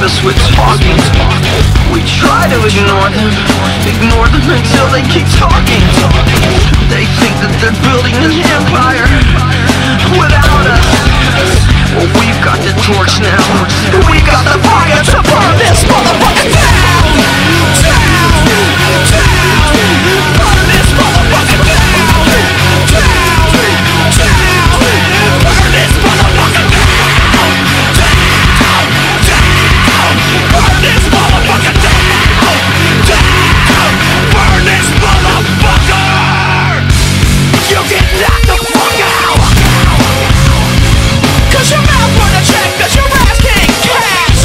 us with talking. We try to ignore them until they keep talking. They think that they're building an empire without us. Well, we've got the torch now. We've got the fire to burn this motherfucker down. Burn this motherfucker down. Burn this motherfucker down. Burn this motherfucker down. Burn this motherfucker. You get knocked the fuck out. Cause your mouth run a check, cause your ass can't cash.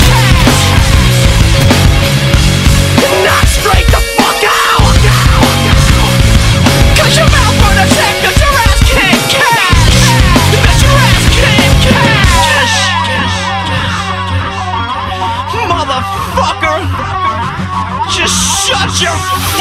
Knock straight the fuck out. Cause your mouth run a check, cause your ass can't cash. Cause your ass can't cash. Motherfucker, just shut your